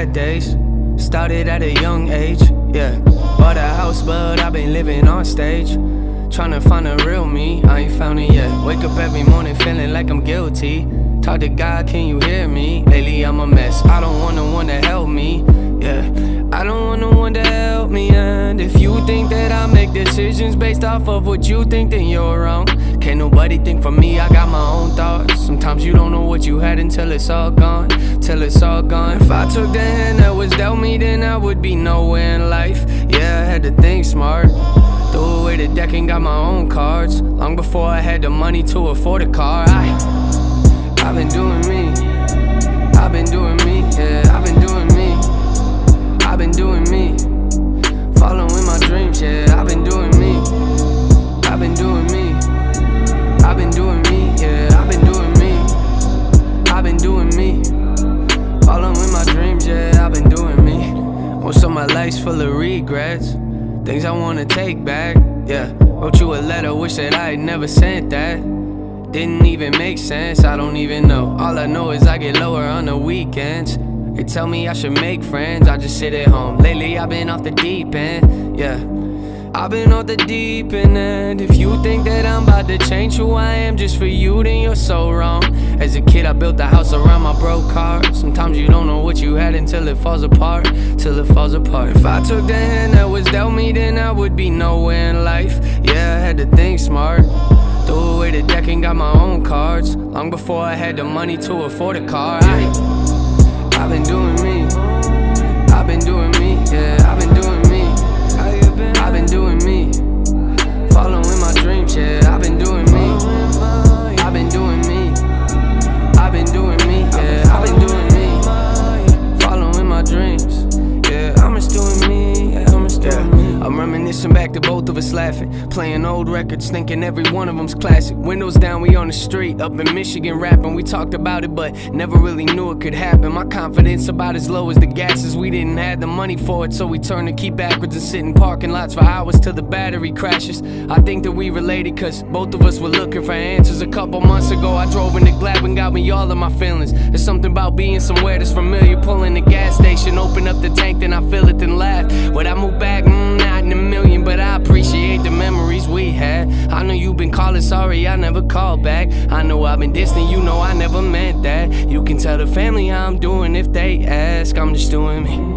bad days. Started at a young age, yeah. Bought a house, but I've been living on stage. Tryna find a real me, I ain't found it yet. Wake up every morning feeling like I'm guilty. Talk to God, can you hear me? Lately I'm a mess, I don't want no one to help me, yeah. I don't want no one to help me, and if you think that I make decisions based off of what you think, then you're wrong. Can't nobody think for me, I got my own thoughts. Sometimes you don't know what you had until it's all gone, till it's all gone. If I took the hand that was dealt me, then I would be nowhere in life. Yeah, I had to think smart, threw away the deck and got my own cards. Long before I had the money to afford a car. I've been doing me, I've been doing me, yeah, I've been doing me, I've been doing me, following my dreams, yeah, I've been doing me, I've been doing me, I've been doing me, yeah, I've been doing me, I've been doing me, following my dreams, yeah, I've been doing me. Most of my life's full of regrets, things I wanna take back, yeah. Wrote you a letter, wish that I had never sent that. Didn't even make sense, I don't even know. All I know is I get lower on the weekends. They tell me I should make friends, I just sit at home. Lately I've been off the deep end, yeah. I've been off the deep end, and if you think that I'm about to change who I am just for you, then you're so wrong. As a kid I built a house around my broke car. Sometimes you don't know what you had until it falls apart, till it falls apart. If I took the hand that was dealt me, then I would be nowhere in life. Yeah, I had to think smart, threw away the deck and got my own cards. Long before I had the money to afford a car. I've been doing me, I've been doing me, yeah, I've been doing me, I've been doing me, following my dreams, yeah, I've been doing me, I've been doing me, I've been doing me, yeah, I've been doing me, following my dreams, yeah, I'm just doing me, yeah, I'm just doing me. I'm reminiscing back to both of us laughing, playing old records, thinking every one of them's classic. Windows down, we on the street, up in Michigan rapping. We talked about it, but never really knew it could happen. My confidence about as low as the gases. We didn't have the money for it, so we turned to keep backwards and sit in parking lots for hours till the battery crashes. I think that we related, cause both of us were looking for answers. A couple months ago, I drove into Gladwin, got me all of my feelings. There's something about being somewhere that's familiar. Pulling the gas station, open up the tank, then I fill it, then laugh. When I move back, not in a million, but I appreciate the memories we had. I know you've been calling, sorry I never called back. I know I've been distant, you know I never meant that. You can tell the family how I'm doing if they ask. I'm just doing me.